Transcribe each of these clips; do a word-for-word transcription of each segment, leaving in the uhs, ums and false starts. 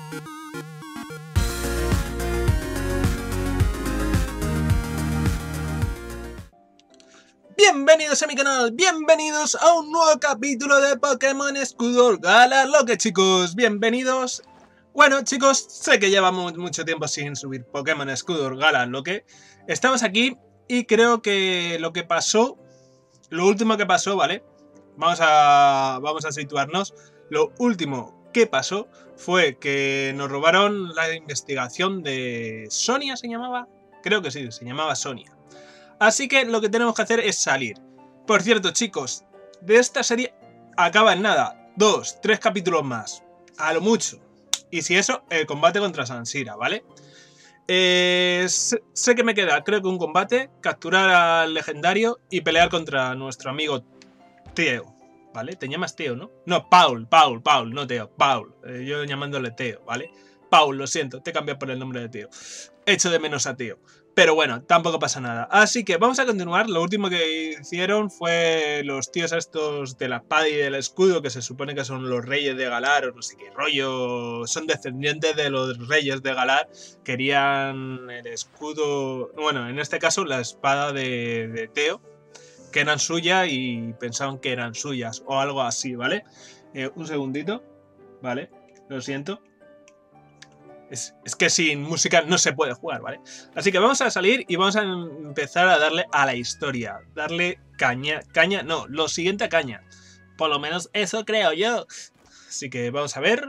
Bienvenidos a mi canal, bienvenidos a un nuevo capítulo de Pokémon Escudo Galarloque, chicos, bienvenidos. Bueno, chicos, sé que llevamos mucho tiempo sin subir Pokémon Escudo Galarloque. Estamos aquí y creo que lo que pasó, lo último que pasó, ¿vale? Vamos a, vamos a situarnos. Lo último que pasó fue que nos robaron la investigación de Sonia, ¿se llamaba? Creo que sí, se llamaba Sonia. Así que lo que tenemos que hacer es salir. Por cierto, chicos, de esta serie acaba en nada. Dos, tres capítulos más. A lo mucho. Y si eso, el combate contra Sansira, ¿vale? Eh, sé, sé que me queda, creo que un combate, capturar al legendario y pelear contra nuestro amigo Teo, ¿vale? Te llamas Teo, ¿no? No, Paul, Paul, Paul, no Teo, Paul. Eh, yo llamándole Teo, ¿vale? Paul, lo siento, te he cambiado por el nombre de Teo. Echo de menos a Teo. Pero bueno, tampoco pasa nada. Así que vamos a continuar. Lo último que hicieron fue los tíos estos de la espada y del escudo, que se supone que son los reyes de Galar, o no sé qué rollo. Son descendientes de los reyes de Galar. Querían el escudo... Bueno, en este caso la espada de, de Teo, que eran suyas y pensaban que eran suyas, o algo así, ¿vale? Eh, un segundito, ¿vale? Lo siento. Es, es que sin música no se puede jugar, ¿vale? Así que vamos a salir y vamos a empezar a darle a la historia. Darle caña, caña, no, lo siguiente a caña. Por lo menos eso creo yo. Así que vamos a ver.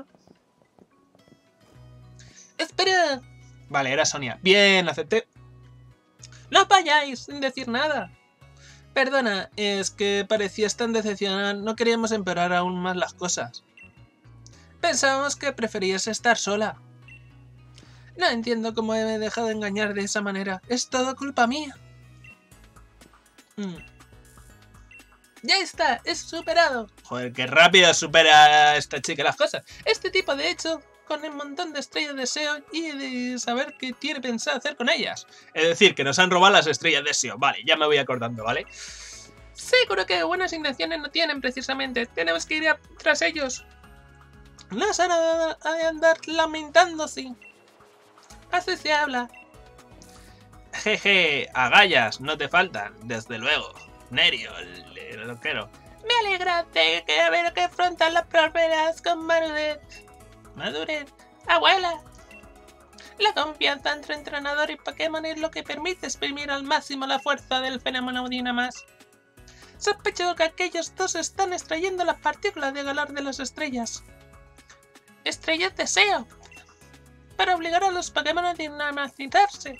¡Espera! Vale, era Sonia. Bien, acepté. ¡No vayáis sin decir nada! Perdona, es que parecías tan decepcionada. No queríamos empeorar aún más las cosas. Pensábamos que preferías estar sola. No entiendo cómo me he dejado engañar de esa manera. Es todo culpa mía. Mm. ¡Ya está! ¡Es superado! Joder, qué rápido supera esta chica las cosas. Este tipo, de hecho, con un montón de estrellas de S E O y de saber qué tiene pensado hacer con ellas. Es decir, que nos han robado las estrellas de S E O. Vale, ya me voy acordando, ¿vale? Seguro que buenas intenciones no tienen, precisamente. Tenemos que ir a, tras ellos. No se han de andar lamentándose. Así se habla. Jeje, agallas, no te faltan, desde luego. Nerio, el, el loquero. Me alegra de que haber que afrontar las pruebas con madurez. Madurez, abuela. La confianza entre entrenador y Pokémon es lo que permite exprimir al máximo la fuerza del fenómeno Dynamax. Sospecho que aquellos dos están extrayendo las partículas de Galar de las estrellas. Estrellas de S E O. Para obligar a los Pokémon a dinamizarse.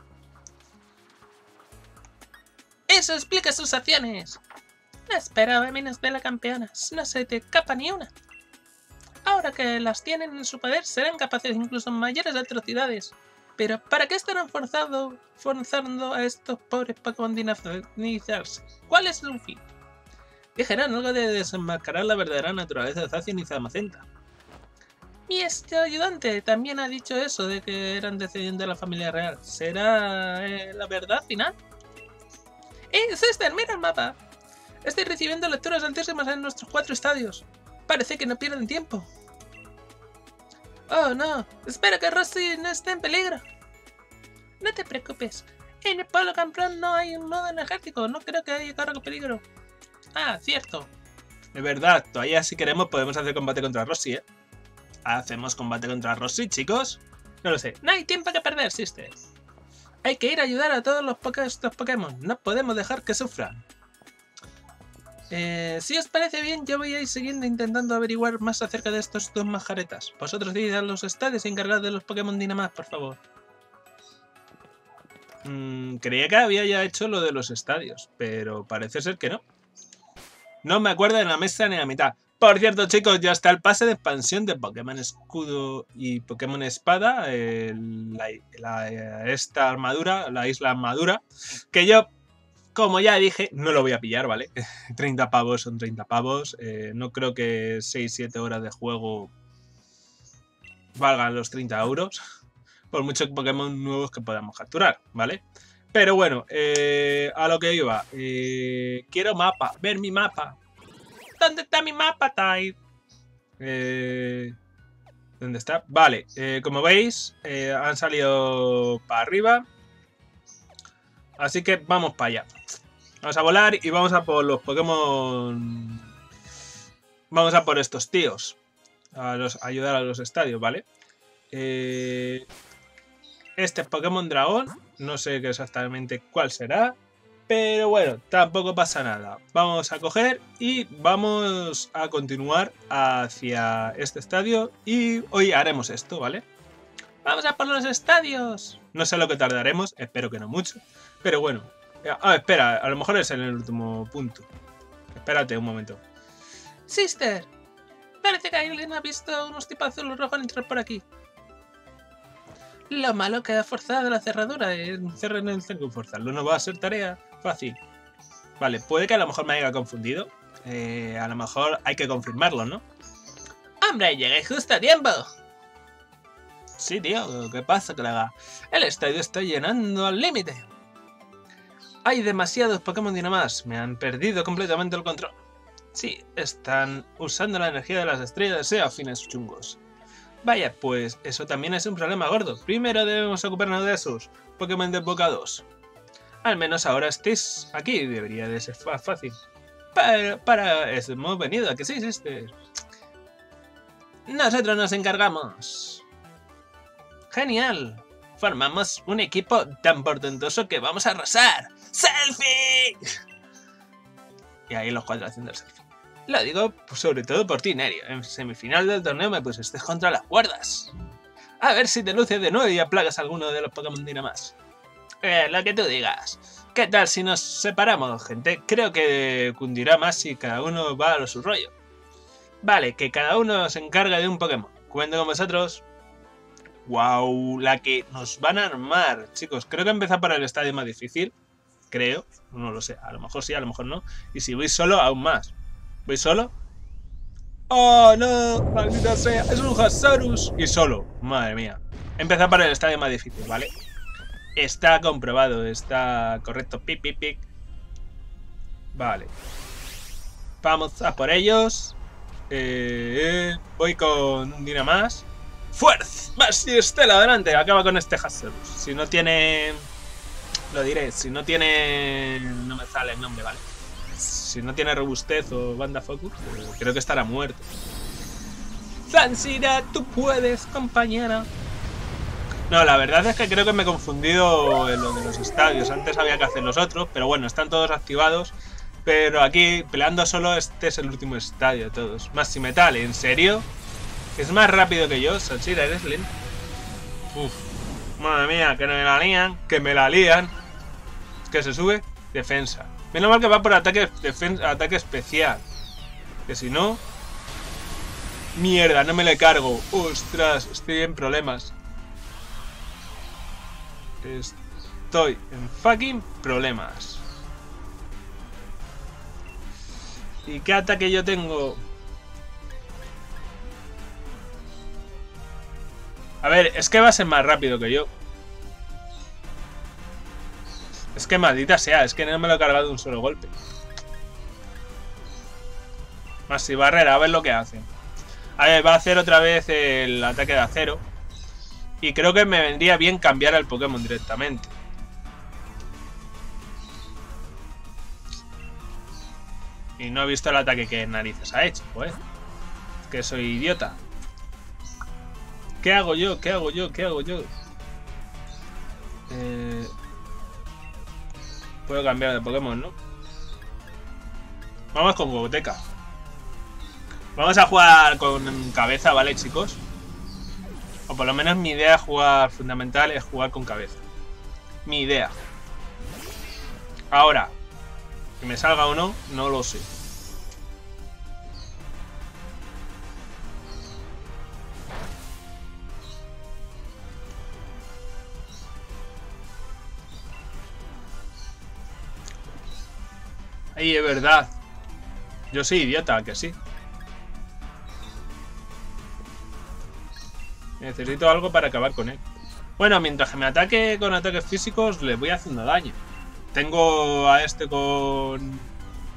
Eso explica sus acciones. No esperaba menos de la campeona. No se te escapa ni una. Ahora que las tienen en su poder, serán capaces de incluso mayores atrocidades. Pero ¿para qué estarán forzado, forzando a estos pobres Pokémon dinamizarse? ¿Cuál es su fin? Dijeron algo de desenmascarar la verdadera naturaleza de Zacian y Zamacenta. Y este ayudante también ha dicho eso, de que eran descendientes de la familia real. ¿Será eh, la verdad final? ¡Eh, Cester, mira el mapa! Estoy recibiendo lecturas altísimas en nuestros cuatro estadios. Parece que no pierden tiempo. Oh, no. Espero que Rossi no esté en peligro. No te preocupes. En el pueblo campeón no hay un modo energético. No creo que haya corro peligro. Ah, cierto. Es verdad. Todavía si queremos podemos hacer combate contra Rossi, ¿eh? ¿Hacemos combate contra Rossi, chicos? No lo sé. No hay tiempo que perder, Sister. Hay que ir a ayudar a todos los estos Pokémon. No podemos dejar que sufran. Eh, si os parece bien, yo voy a ir siguiendo intentando averiguar más acerca de estos dos majaretas. Vosotros id a los estadios y encargad de los Pokémon Dynamax, por favor. Mm, creía que había ya hecho lo de los estadios, pero parece ser que no. No me acuerdo de la mesa ni la mitad. Por cierto, chicos, ya está el pase de expansión de Pokémon Escudo y Pokémon Espada, el, la, la, esta armadura, la isla armadura, que yo, como ya dije, no lo voy a pillar, ¿vale? treinta pavos son treinta pavos, eh, no creo que seis siete horas de juego valgan los treinta euros, por muchos Pokémon nuevos que podamos capturar, ¿vale? Pero bueno, eh, a lo que iba, eh, quiero mapa, ver mi mapa. ¿Dónde está mi mapa, Tai? Eh... ¿Dónde está? Vale, eh, como veis, eh, han salido para arriba. Así que vamos para allá. Vamos a volar y vamos a por los Pokémon. Vamos a por estos tíos. A, los, a ayudar a los estadios, ¿vale? Eh, este es Pokémon Dragón. No sé exactamente cuál será. Pero bueno, tampoco pasa nada. Vamos a coger y vamos a continuar hacia este estadio. Y hoy haremos esto, ¿vale? ¡Vamos a por los estadios! No sé lo que tardaremos, espero que no mucho. Pero bueno. Ah, espera, a lo mejor es en el último punto. Espérate un momento. Sister, parece que alguien ha visto unos tipazos rojos entrar por aquí. Lo malo que ha forzado la cerradura. Cerren el tengo que forzarlo, no va a ser tarea fácil. Vale, puede que a lo mejor me haya confundido. Eh, a lo mejor hay que confirmarlo, ¿no? ¡Hombre, llegué justo a tiempo! Sí, tío, ¿qué pasa, colega? El estadio está llenando al límite. Hay demasiados Pokémon Dynamax. Me han perdido completamente el control. Sí, están usando la energía de las estrellas a fines chungos. Vaya, pues eso también es un problema gordo. Primero debemos ocuparnos de esos Pokémon desbocados. Al menos ahora estéis aquí, debería de ser fácil. Para, para eso hemos venido, ¿a que sí, sister? Nosotros nos encargamos. Genial. Formamos un equipo tan portentoso que vamos a arrasar. ¡Selfie! Y ahí los cuatro haciendo el selfie. Lo digo pues, sobre todo por ti, Nerio. En semifinal del torneo me pusiste contra las cuerdas. A ver si te luces de nuevo y aplagas a alguno de los Pokémon Dynamax. Eh, lo que tú digas. ¿Qué tal si nos separamos, gente? Creo que cundirá más si cada uno va a su rollo. Vale, que cada uno se encarga de un Pokémon. Cuento con vosotros. Wow, la que nos van a armar, chicos. Creo que empezar por el estadio más difícil. Creo, no lo sé. A lo mejor sí, a lo mejor no. Y si voy solo, aún más. ¿Voy solo? ¡Oh, no! ¡Maldita sea! ¡Es un Haxorus! Y solo. Madre mía. Empezar por el estadio más difícil, ¿vale? Está comprobado. Está correcto. Pic, pic, pic. Vale. Vamos a por ellos. Eh, eh, voy con un Dynamax. ¡Fuerza! ¡Basti Estela! ¡Adelante! Acaba con este Haxorus. Si no tiene... Lo diré. Si no tiene... No me sale el nombre, ¿vale? Si no tiene robustez o banda focus, creo que estará muerto. Zansira, tú puedes, compañera. No, la verdad es que creo que me he confundido en lo de los estadios. Antes había que hacer los otros, pero bueno, están todos activados. Pero aquí, peleando solo, este es el último estadio de todos. Maximetal, ¿en serio? Es más rápido que yo, Zansira, eres lento. Uf, madre mía, que me la lían, que me la lían. Que se sube, defensa. Menos mal que va por ataque, defensa, ataque especial. Que si no... Mierda, no me le cargo. Ostras, estoy en problemas. Estoy en fucking problemas. ¿Y qué ataque yo tengo? A ver, es que va a ser más rápido que yo. Es que maldita sea, es que no me lo he cargado de un solo golpe. Más si barrera, a ver lo que hace. A ver, va a hacer otra vez el ataque de acero. Y creo que me vendría bien cambiar al Pokémon directamente. Y no he visto el ataque que narices ha hecho, pues. Es que soy idiota. ¿Qué hago yo? ¿Qué hago yo? ¿Qué hago yo? Eh... Puedo cambiar de Pokémon, ¿no? Vamos con Gogoteca. Vamos a jugar con cabeza, ¿vale, chicos? O por lo menos mi idea de jugar fundamental es jugar con cabeza. Mi idea. Ahora, que me salga o no, no lo sé. Ay, es verdad. Yo soy idiota, que sí. Necesito algo para acabar con él. Bueno, mientras que me ataque con ataques físicos, le voy haciendo daño. Tengo a este con...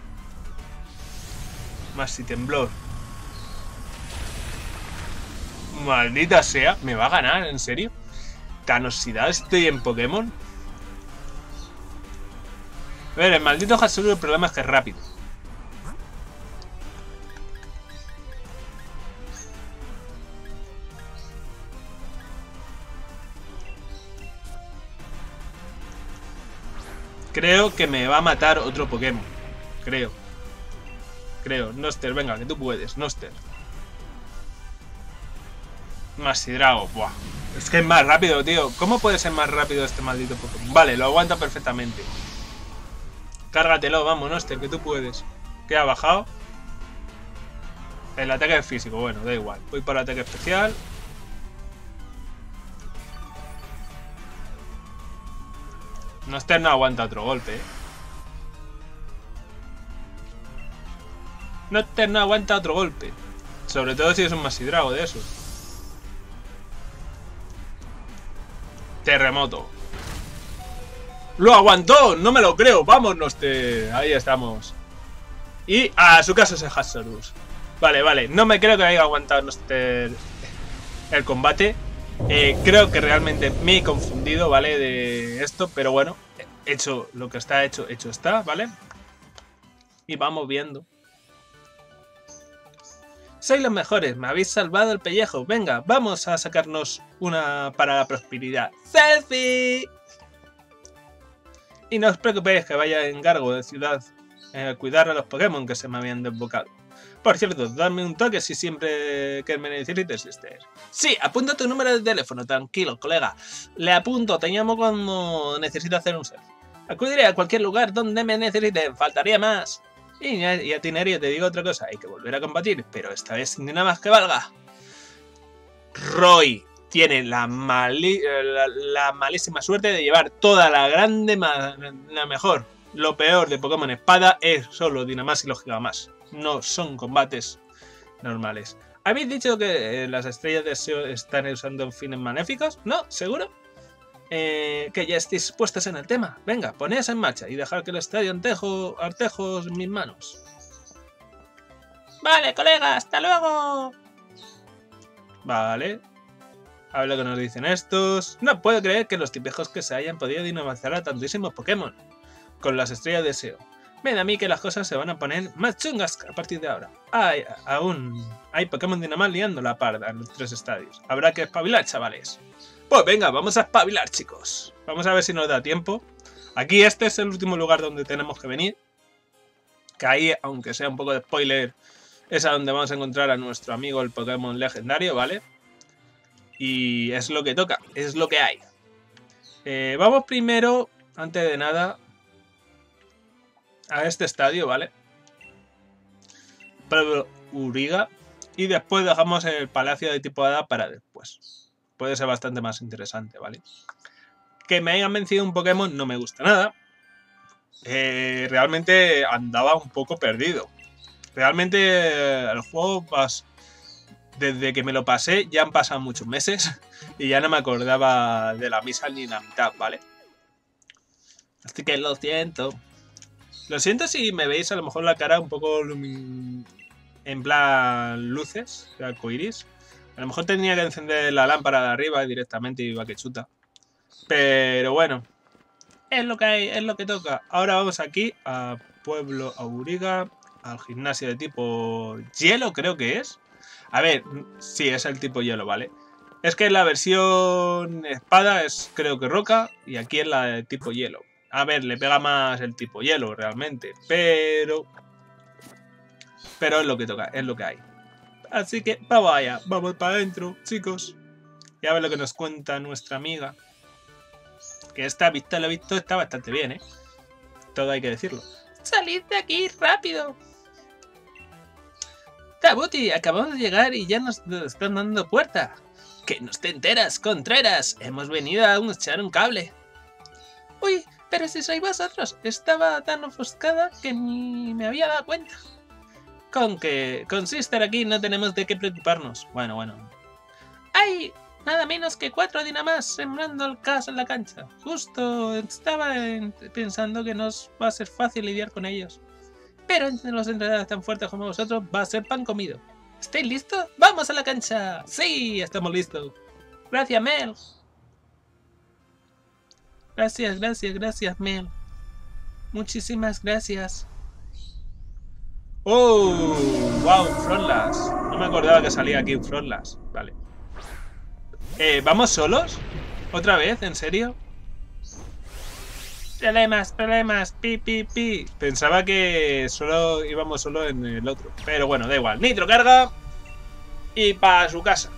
Más si temblor. Maldita sea, ¿me va a ganar? ¿En serio? ¿Tan oxidado estoy en Pokémon? A ver, el maldito Hatsuru, el problema es que es rápido. Creo que me va a matar otro Pokémon. Creo. Creo. Noster, venga, que tú puedes. Noster. Masidrago. Buah. Es que es más rápido, tío. ¿Cómo puede ser más rápido este maldito Pokémon? Vale, lo aguanta perfectamente. Cárgatelo, vamos, Noster, que tú puedes. ¿Qué ha bajado? El ataque es físico. Bueno, da igual. Voy para el ataque especial. Noster no aguanta otro golpe, ¿eh? Noster no aguanta otro golpe. Sobre todo si es un Masidrago de esos. Terremoto. ¡Lo aguantó! ¡No me lo creo! ¡Vamos, Noster! Ahí estamos. Y a su caso es el Hatsurus. Vale, vale. No me creo que haya aguantado Noster el combate. Eh, creo que realmente me he confundido, ¿vale? De esto, pero bueno, hecho lo que está hecho, hecho está, ¿vale? Y vamos viendo. Sois los mejores, me habéis salvado el pellejo. Venga, vamos a sacarnos una para la prosperidad. ¡Selfie! Y no os preocupéis que vaya en cargo de ciudad a eh, cuidar a los Pokémon que se me habían desbocado. Por cierto, dame un toque si siempre que me necesites estés. Sí, apunta tu número de teléfono, tranquilo, colega. Le apunto, te llamo cuando necesite hacer un selfie. Acudiré a cualquier lugar donde me necesiten, faltaría más. Y ya, ya Tinerio, te digo otra cosa, hay que volver a combatir, pero esta vez sin nada más que valga. Roy tiene la, mali la, la malísima suerte de llevar toda la grande, la mejor. Lo peor de Pokémon Espada es solo Dynamax y los Gigamax. No son combates normales. ¿Habéis dicho que eh, las estrellas de deseo están usando fines maléficos? ¿No? ¿Seguro? Eh, que ya estéis puestas en el tema. Venga, ponéis en marcha y dejad que el estadio Artejo, Artejos en mis manos. Vale, colega, hasta luego. Vale. A ver lo que nos dicen estos. No puedo creer que los tipejos que se hayan podido dinamizar a tantísimos Pokémon con las estrellas de deseo. Me da a mí que las cosas se van a poner más chungas a partir de ahora. Hay, aún hay Pokémon Dynamax liando la parda en los tres estadios. Habrá que espabilar, chavales. Pues venga, vamos a espabilar, chicos. Vamos a ver si nos da tiempo. Aquí este es el último lugar donde tenemos que venir. Que ahí, aunque sea un poco de spoiler, es a donde vamos a encontrar a nuestro amigo el Pokémon legendario, ¿vale? Y es lo que toca, es lo que hay. Eh, vamos primero, antes de nada, a este estadio, ¿vale? Pueblo Uriga. Y después dejamos el Palacio de tipo Hada para después. Puede ser bastante más interesante, ¿vale? Que me hayan vencido un Pokémon no me gusta nada. Eh, realmente andaba un poco perdido. Realmente el juego, pues, desde que me lo pasé, ya han pasado muchos meses. Y ya no me acordaba de la misa ni la mitad, ¿vale? Así que lo siento. Lo siento si me veis a lo mejor la cara un poco en plan luces, de arcoiris. A lo mejor tendría que encender la lámpara de arriba directamente y va que chuta. Pero bueno, es lo que hay, es lo que toca. Ahora vamos aquí a Pueblo Auriga, al gimnasio de tipo hielo, creo que es. A ver, sí, es el tipo hielo, ¿vale? Es que la versión espada es creo que roca y aquí es la de tipo hielo. A ver, le pega más el tipo hielo realmente, pero... Pero es lo que toca, es lo que hay. Así que vamos allá, vamos para adentro, chicos. Y a ver lo que nos cuenta nuestra amiga. Que esta vista, lo he visto, está bastante bien, ¿eh? Todo hay que decirlo. ¡Salid de aquí, rápido! Kabuti, acabamos de llegar y ya nos están dando puerta. ¡Que no te enteras, Contreras! Hemos venido a echar un cable. ¡Uy! Pero si sois vosotros, estaba tan ofuscada que ni me había dado cuenta. Con que con Sister aquí no tenemos de qué preocuparnos. Bueno, bueno. ¡Hay nada menos que cuatro Dynamax sembrando el caos en la cancha! Justo estaba en, pensando que nos va a ser fácil lidiar con ellos. Pero entre los entrenadores tan fuertes como vosotros va a ser pan comido. ¿Estáis listos? ¡Vamos a la cancha! ¡Sí! Estamos listos. Gracias, Mel. Gracias, gracias, gracias, Mel. Muchísimas gracias. ¡Oh! ¡Wow! Frontlass. No me acordaba que salía aquí un Frontlass. Vale. Eh, ¿vamos solos? ¿Otra vez? ¿En serio? Problemas, problemas, pi, pi, pi. Pensaba que solo íbamos solo en el otro. Pero bueno, da igual. Nitro carga. Y para su casa.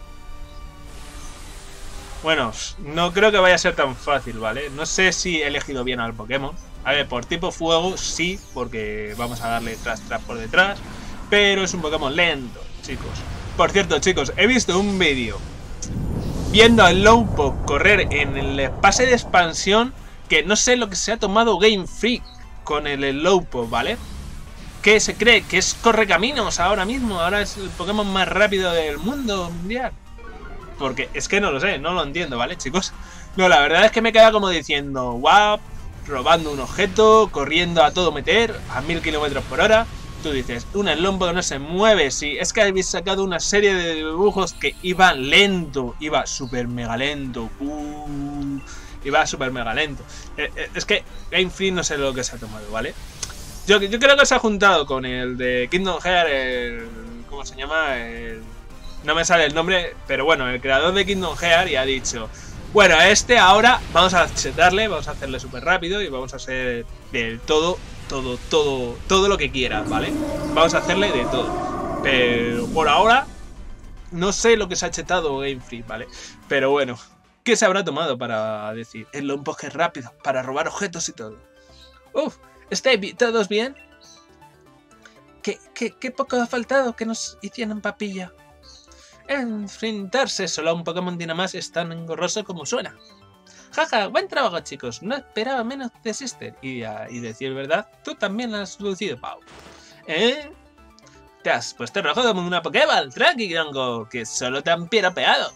Bueno, no creo que vaya a ser tan fácil, ¿vale? No sé si he elegido bien al Pokémon. A ver, por tipo fuego sí, porque vamos a darle tras tras por detrás. Pero es un Pokémon lento, chicos. Por cierto, chicos, he visto un vídeo viendo al Slowpoke correr en el pase de expansión, que no sé lo que se ha tomado Game Freak con el Slowpoke, ¿vale? Que se cree que es correcaminos ahora mismo, ahora es el Pokémon más rápido del mundo mundial. Porque es que no lo sé, no lo entiendo, ¿vale, chicos? No, la verdad es que me queda como diciendo, wow, robando un objeto, corriendo a todo meter, a mil kilómetros por hora. Tú dices, un Slowpoke que no se mueve. Sí, es que habéis sacado una serie de dibujos que iba lento, iba súper mega lento. Uh, iba súper mega lento. Eh, eh, es que Game Freak no sé lo que se ha tomado, ¿vale? Yo, yo creo que se ha juntado con el de Kingdom Hearts, el, ¿cómo se llama? El, no me sale el nombre, pero bueno, el creador de Kingdom Hearts y ha dicho, bueno, a este ahora vamos a chetarle, vamos a hacerle súper rápido y vamos a hacer del todo, todo, todo, todo lo que quiera, ¿vale? Vamos a hacerle de todo. Pero por ahora no sé lo que se ha chetado Game Freak, ¿vale? Pero bueno, ¿qué se habrá tomado para decir? El Slowpoke es rápido, para robar objetos y todo. Uf. ¿Estáis todos bien? ¿Qué, qué, qué poco ha faltado que nos hicieran papilla? Enfrentarse solo a un Pokémon Dynamax es tan engorroso como suena. Jaja, buen trabajo, chicos. No esperaba menos de Sister. Y, a, y decir verdad, tú también has lucido, Pau. ¿Eh? Te has puesto rojo como una Pokéball. Tranqui, Grango, que solo te han piropeado.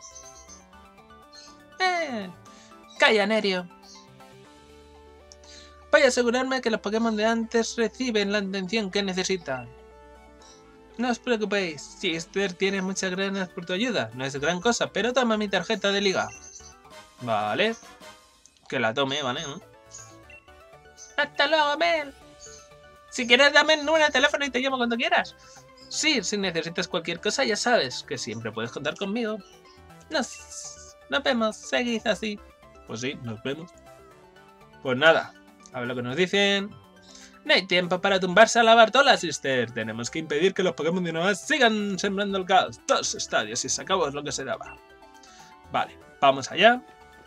Eh, calla, Nerio. Voy a asegurarme que los Pokémon de antes reciben la atención que necesitan. No os preocupéis, Sister tiene muchas gracias por tu ayuda. No es gran cosa, pero toma mi tarjeta de liga. Vale. Que la tome, ¿vale? ¿No? ¡Hasta luego, Mel! Si quieres, dame el número de teléfono y te llamo cuando quieras. Sí, si necesitas cualquier cosa, ya sabes que siempre puedes contar conmigo. Nos, nos vemos, seguid así. Pues sí, nos vemos. Pues nada. A ver lo que nos dicen. No hay tiempo para tumbarse a la Bartola, Sister. Tenemos que impedir que los Pokémon Dynamax sigan sembrando el caos. Dos estadios y se acabó lo que se daba. Vale, vamos allá.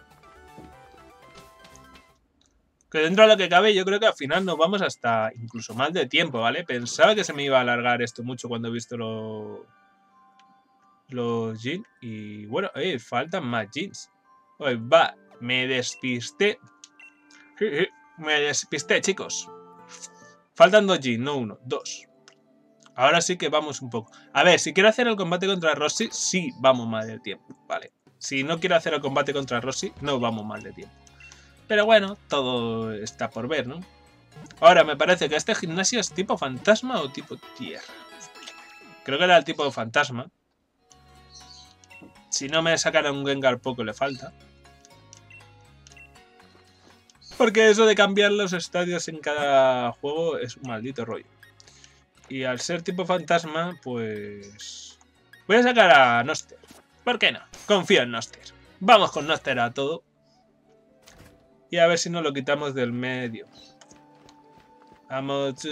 Que dentro de lo que cabe, yo creo que al final nos vamos hasta incluso más de tiempo, ¿vale? Pensaba que se me iba a alargar esto mucho cuando he visto los... Los jeans. Y bueno, eh, faltan más jeans. Oye, va, me despisté. Me despisté, chicos. Faltan dos G, no uno, dos. Ahora sí que vamos un poco. A ver, si quiero hacer el combate contra Rossi, sí vamos mal de tiempo. Vale. Si no quiero hacer el combate contra Rossi, no vamos mal de tiempo. Pero bueno, todo está por ver, ¿no? Ahora, me parece que este gimnasio es tipo fantasma o tipo tierra. Creo que era el tipo fantasma. Si no me sacan a un Gengar, poco le falta. Porque eso de cambiar los estadios en cada juego es un maldito rollo. Y al ser tipo fantasma, pues... voy a sacar a Noster. ¿Por qué no? Confío en Noster. Vamos con Noster a todo. Y a ver si nos lo quitamos del medio. Vamos...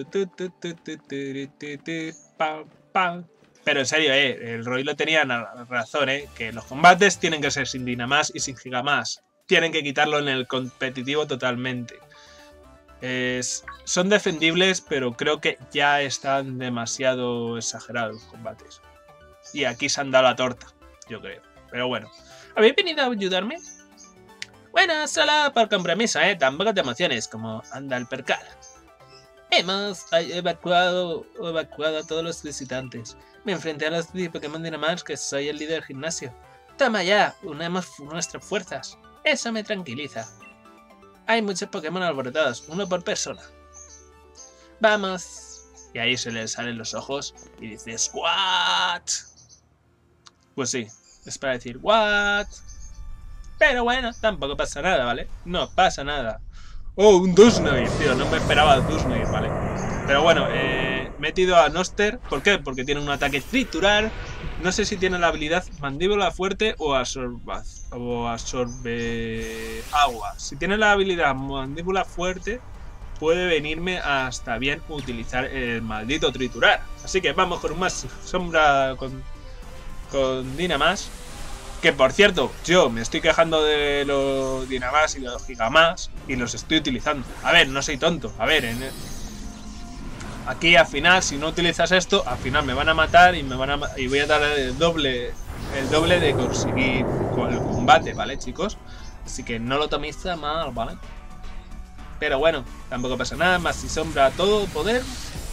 Pero en serio, eh, el Roy lo tenía razón, eh. Que los combates tienen que ser sin Dynamax y sin Gigamax. Tienen que quitarlo en el competitivo totalmente. Es, son defendibles, pero creo que ya están demasiado exagerados los combates. Y aquí se han dado la torta, yo creo. Pero bueno. ¿Habéis venido a ayudarme? Bueno, solo por compromiso, ¿eh? Tampoco te emociones, como anda el percal. Hemos evacuado, evacuado a todos los visitantes. Me enfrenté a los Pokémon Dynamax, que soy el líder del gimnasio. Toma ya, unamos nuestras fuerzas. Eso me tranquiliza. Hay muchos Pokémon alborotados, uno por persona. Vamos. Y ahí se le salen los ojos y dices, ¿what? Pues sí, es para decir, ¿what? Pero bueno, tampoco pasa nada, ¿vale? No pasa nada. Oh, un Dusnoir, tío, no me esperaba el Dusnoir, ¿vale? Pero bueno, eh, he metido a Noster. ¿Por qué? Porque tiene un ataque triturar. No sé si tiene la habilidad mandíbula fuerte o absorba, o absorbe agua. Si tiene la habilidad mandíbula fuerte, puede venirme hasta bien utilizar el maldito triturar. Así que vamos con un más sombra con, con Dynamax. Que por cierto, yo me estoy quejando de los Dynamax y los Gigamax y los estoy utilizando. A ver, no soy tonto. A ver, en el... aquí al final, si no utilizas esto, al final me van a matar y me van a y voy a dar el doble, el doble de conseguir con el combate, ¿vale, chicos? Así que no lo toméis a mal, ¿vale? Pero bueno, tampoco pasa nada, más y sombra a todo poder.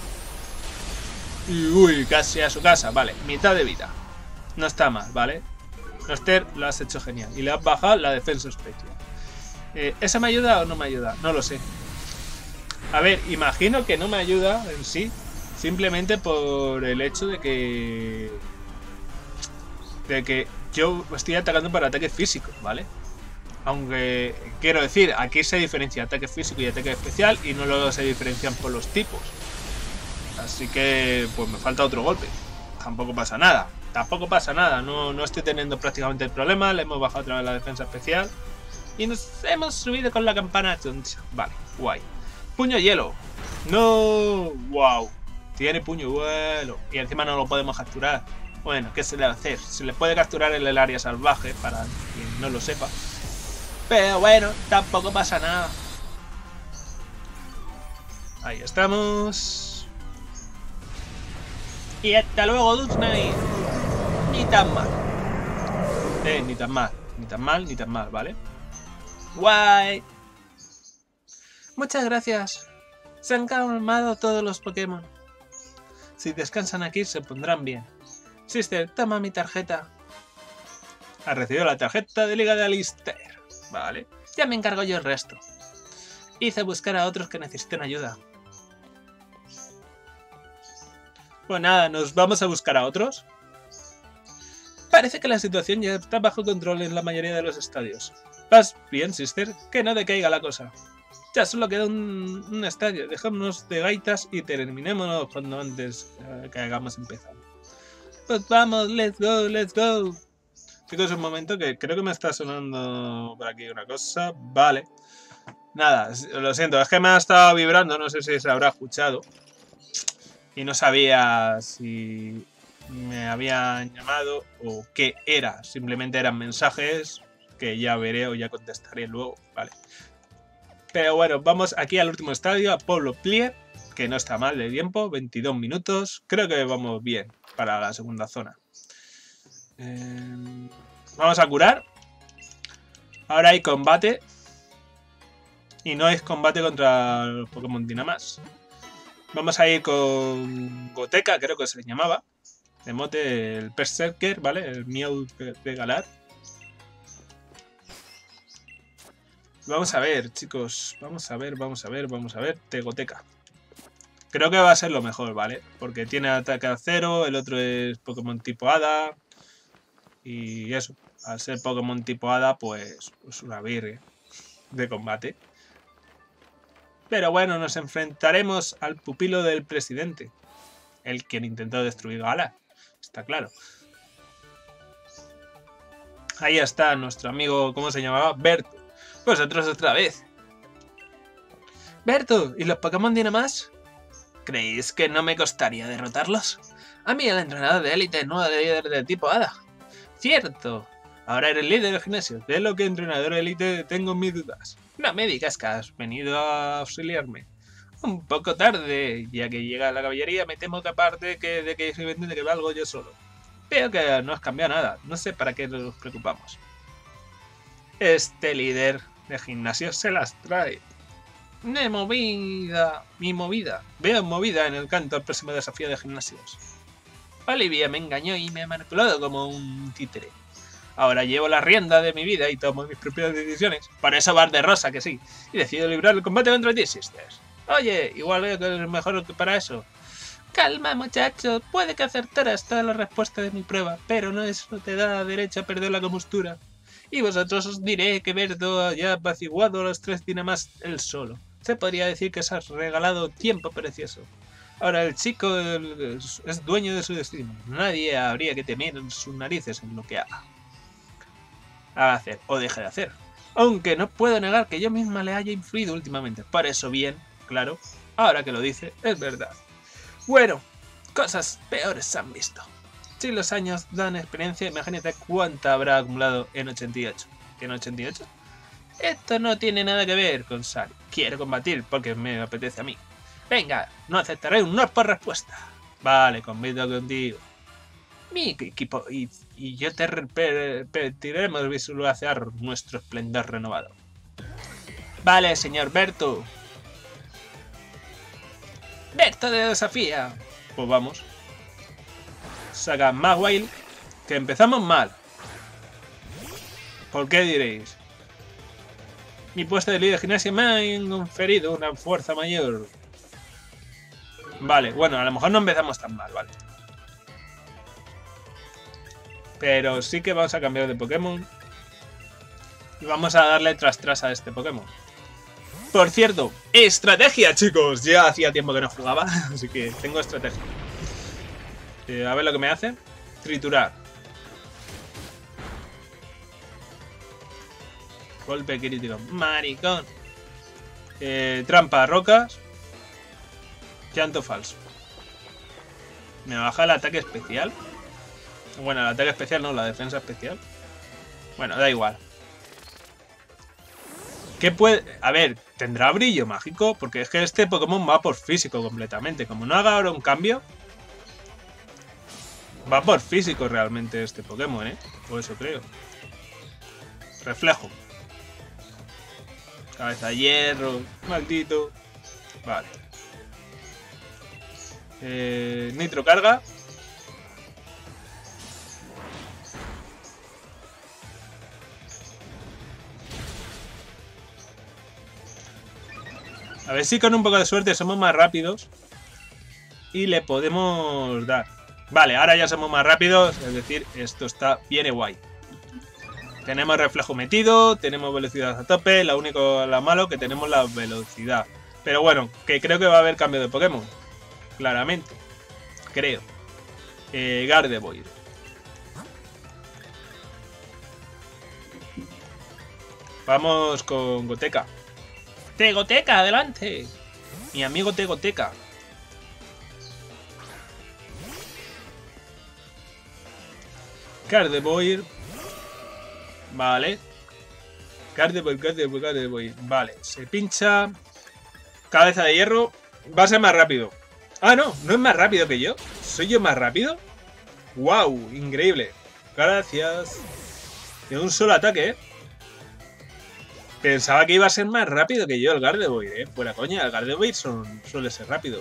Y uy, casi a su casa, vale, mitad de vida. No está mal, ¿vale? Noster, lo has hecho genial. Y le has bajado la defensa especial. Eh, ¿Esa me ayuda o no me ayuda? No lo sé. A ver, imagino que no me ayuda en sí. Simplemente por el hecho de que... De que yo estoy atacando para ataques físicos, ¿vale? Aunque, quiero decir, aquí se diferencia ataque físico y ataque especial. Y no lo se diferencian por los tipos. Así que, pues me falta otro golpe. Tampoco pasa nada. Tampoco pasa nada, no, no estoy teniendo prácticamente el problema. Le hemos bajado otra vez la defensa especial. Y nos hemos subido con la campana. Vale, guay. Puño hielo. No, wow. Tiene puño hielo. Y encima no lo podemos capturar. Bueno, ¿qué se le va a hacer? Se le puede capturar en el área salvaje, para quien no lo sepa. Pero bueno, tampoco pasa nada. Ahí estamos. Y hasta luego, Dusnoir. Ni tan mal. Eh, ni tan mal. Ni tan mal, ni tan mal, ¿vale? Guay. Muchas gracias. Se han calmado todos los Pokémon. Si descansan aquí, se pondrán bien. Sister, toma mi tarjeta. Ha recibido la tarjeta de Liga de Alistair. Vale. Ya me encargo yo el resto. Hice buscar a otros que necesiten ayuda. Pues nada, nos vamos a buscar a otros. Parece que la situación ya está bajo control en la mayoría de los estadios. Vas bien, Sister, que no decaiga la cosa. Ya solo queda un, un estadio. Dejémonos de gaitas y terminémonos cuando antes uh, que hagamos empezar. Pues vamos, let's go, let's go. Chicos, un momento que creo que me está sonando por aquí una cosa. Vale. Nada, lo siento, es que me ha estado vibrando, no sé si se habrá escuchado. Y no sabía si me habían llamado o qué era. Simplemente eran mensajes que ya veré o ya contestaré luego. Vale. Pero bueno, vamos aquí al último estadio, a Pueblo Plier, que no está mal de tiempo, veintidós minutos. Creo que vamos bien para la segunda zona. Eh, vamos a curar. Ahora hay combate. Y no es combate contra los Pokémon Dynamax. Vamos a ir con Goteca, creo que se le llamaba. De mote el Berserker, ¿vale? El Mew de Galar. Vamos a ver, chicos. Vamos a ver, vamos a ver, vamos a ver. Tegoteca. Creo que va a ser lo mejor, ¿vale? Porque tiene ataque a cero, el otro es Pokémon tipo Hada. Y eso, al ser Pokémon tipo Hada, pues, pues una birria de combate. Pero bueno, nos enfrentaremos al pupilo del presidente. El quien intentó destruir Galar. Está claro. Ahí está nuestro amigo, ¿cómo se llamaba? Berto. Vosotros otra vez. Berto, ¿y los Pokémon Dynamax? ¿Creéis que no me costaría derrotarlos? A mí el entrenador de élite no es líder de tipo Hada. Cierto. Ahora eres líder del gimnasio. De lo que entrenador de élite tengo mis dudas. No me digas que has venido a auxiliarme. Un poco tarde, ya que llega la caballería, me temo que aparte que de que de que valgo yo solo. Veo que no has cambiado nada. No sé para qué nos preocupamos. Este líder de gimnasio se las trae. Mi movida, mi movida. Veo movida en el canto al próximo desafío de gimnasios. Olivia me engañó y me ha manipulado como un títere. Ahora llevo la rienda de mi vida y tomo mis propias decisiones. Por eso vas de rosa, que sí. Y decido librar el combate contra ti, Sisters. Oye, igual veo que eres mejor que para eso. Calma, muchacho. Puede que acertaras toda la respuesta de mi prueba, pero no eso te da derecho a perder la compostura. Y vosotros os diré que Berto ya ha apaciguado a los tres dinamas él solo. Se podría decir que os has regalado tiempo precioso. Ahora el chico es dueño de su destino. Nadie habría que temer en sus narices en lo que haga. Haga hacer o deje de hacer. Aunque no puedo negar que yo misma le haya influido últimamente. Por eso bien, claro, ahora que lo dice, es verdad. Bueno, cosas peores se han visto. Si los años dan experiencia, imagínate cuánta habrá acumulado en ochenta y ocho. ¿En ochenta y ocho? Esto no tiene nada que ver con Sari. Quiero combatir porque me apetece a mí. Venga, no aceptaré un no por respuesta. Vale, compito contigo. Mi equipo y, y yo te repetiremos visualizar nuestro esplendor renovado. Vale, señor Berto. Berto de desafía. Pues vamos. Saca más Wild, que empezamos mal. ¿Por qué diréis? Mi puesto de líder de gimnasia me ha conferido una fuerza mayor. Vale, bueno, a lo mejor no empezamos tan mal, vale. Pero sí que vamos a cambiar de Pokémon. Y vamos a darle tras tras a este Pokémon. Por cierto, estrategia, chicos. Ya hacía tiempo que no jugaba, así que tengo estrategia. Eh, a ver lo que me hace. Triturar. Golpe crítico. Maricón. Eh, trampa, rocas. Llanto falso. Me baja el ataque especial. Bueno, el ataque especial no, la defensa especial. Bueno, da igual. ¿Qué puede...? A ver, ¿tendrá brillo mágico? Porque es que este Pokémon va por físico completamente. Como no haga ahora un cambio... Va por físico realmente este Pokémon, ¿eh? Por eso creo. Reflejo. Cabeza de hierro. Maldito. Vale. Eh, nitro carga. A ver si con un poco de suerte somos más rápidos. Y le podemos dar. Vale, ahora ya somos más rápidos. Es decir, esto está bien guay. Tenemos reflejo metido. Tenemos velocidad a tope. Lo único lo malo que tenemos la velocidad. Pero bueno, que creo que va a haber cambio de Pokémon. Claramente. Creo. Eh, Gardevoir. Vamos con Goteca. Tegoteca, adelante. Mi amigo Tegoteca. Gardevoir. Vale. Gardevoir, Gardevoir, Gardevoir. Vale, se pincha. Cabeza de hierro. Va a ser más rápido. Ah, no, no es más rápido que yo. ¿Soy yo más rápido? ¡Wow! Increíble. Gracias. De un solo ataque, ¿eh? Pensaba que iba a ser más rápido que yo el Gardevoir, ¿eh? Fuera coña, el Gardevoir son, suele ser rápido.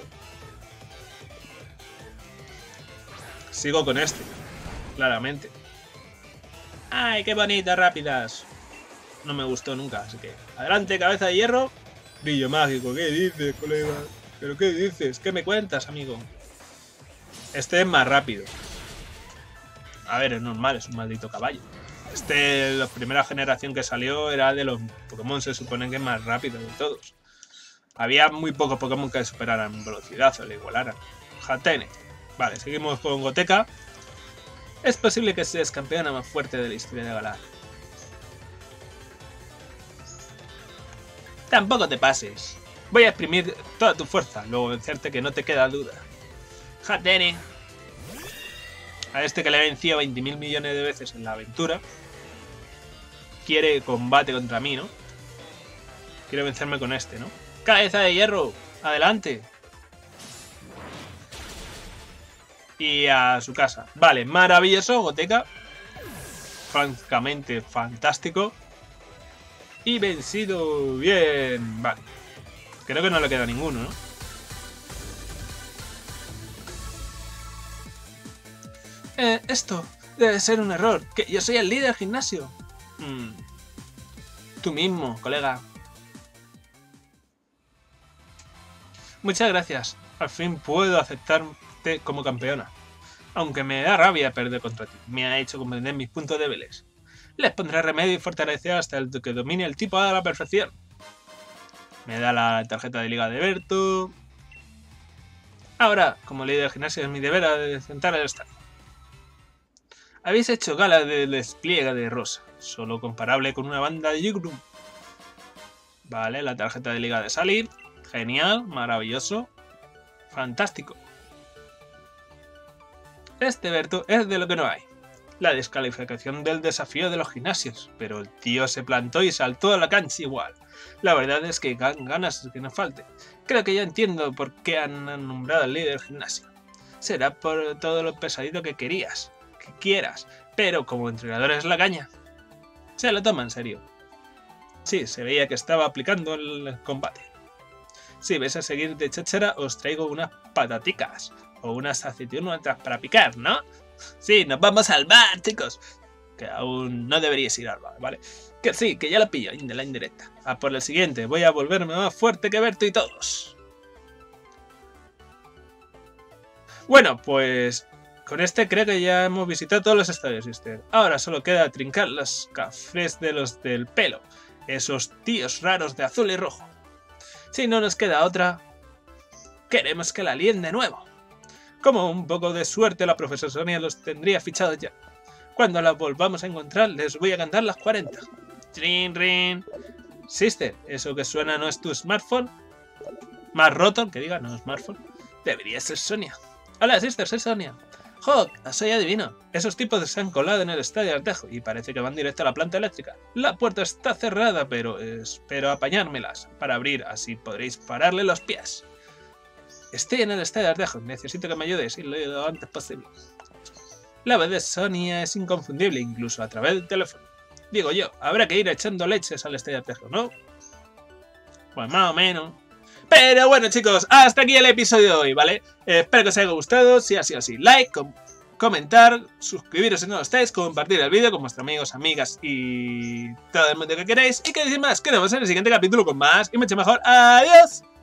Sigo con este. Claramente. ¡Ay, qué bonitas, rápidas! No me gustó nunca, así que... Adelante, cabeza de hierro. Brillo mágico. ¿Qué dices, colega? ¿Pero qué dices? ¿Qué me cuentas, amigo? Este es más rápido. A ver, es normal, es un maldito caballo. Este, la primera generación que salió era de los Pokémon, se supone que es más rápido de todos. Había muy pocos Pokémon que superaran en velocidad o le igualaran. Hatene. Vale, seguimos con Goteca. Es posible que seas campeona más fuerte de la historia de Galar. Tampoco te pases. Voy a exprimir toda tu fuerza, luego vencerte que no te queda duda. Hatene. A este que le he vencido veinte mil millones de veces en la aventura. Quiere combate contra mí, ¿no? Quiere vencerme con este, ¿no? ¡Cabeza de hierro! ¡Adelante! Y a su casa. Vale, maravilloso, Goteca. Francamente fantástico. Y vencido. Bien. Vale. Creo que no le queda ninguno, ¿no? Eh, esto debe ser un error. Que yo soy el líder del gimnasio. Mm. Tú mismo, colega. Muchas gracias. Al fin puedo aceptarte como campeona. Aunque me da rabia perder contra ti. Me ha hecho comprender mis puntos débiles. Les pondré remedio y fortaleceré hasta el que domine el tipo a la perfección. Me da la tarjeta de liga de Berto. Ahora, como líder del gimnasio, es mi deber adecentar el estadio. Habéis hecho gala del despliegue de Rosa, solo comparable con una banda de Yugru. Vale, la tarjeta de liga de Sally. Genial, maravilloso. Fantástico. Este Berto es de lo que no hay. La descalificación del desafío de los gimnasios, pero el tío se plantó y saltó a la cancha igual. La verdad es que ganas que no falte. Creo que ya entiendo por qué han nombrado al líder del gimnasio. Será por todo lo pesadito que querías, que quieras, pero como entrenador es la caña. Se lo toma en serio. Sí, se veía que estaba aplicando el combate. Si vais a seguir de cháchara, os traigo unas pataticas o unas aceitunas para picar, ¿no? Sí, nos vamos al bar, chicos. Que aún no deberíais ir al bar, ¿vale? Que sí, que ya lo pillo de la indirecta. A por el siguiente, voy a volverme más fuerte que Berto y todos. Bueno, pues con este creo que ya hemos visitado todos los estadios, sister. Ahora solo queda trincar los cafés de los del pelo. Esos tíos raros de azul y rojo. Si no nos queda otra, queremos que la líen de nuevo. Como un poco de suerte la profesora Sonia los tendría fichados ya. Cuando la volvamos a encontrar les voy a cantar las cuarenta. Rin, rin. Sister, ¿eso que suena no es tu smartphone? Más roto, que diga, no smartphone. Debería ser Sonia. Hola, sister, soy Sonia. Jo, soy adivino. Esos tipos se han colado en el estadio de Artejo y parece que van directo a la planta eléctrica. La puerta está cerrada, pero espero apañármelas para abrir, así podréis pararle los pies. Estoy en el estadio de Artejo, necesito que me ayudes y lo antes posible. La voz de Sonia es inconfundible, incluso a través del teléfono. Digo yo, habrá que ir echando leches al estadio de Artejo, ¿no? Pues más o menos. Pero bueno, chicos, hasta aquí el episodio de hoy, ¿vale? Eh, espero que os haya gustado. Si ha sido así, like, com comentar, suscribiros si no lo estáis, compartir el vídeo con vuestros amigos, amigas y todo el mundo que queráis. Y que decir más, que nos vemos en el siguiente capítulo con más y mucho mejor. ¡Adiós!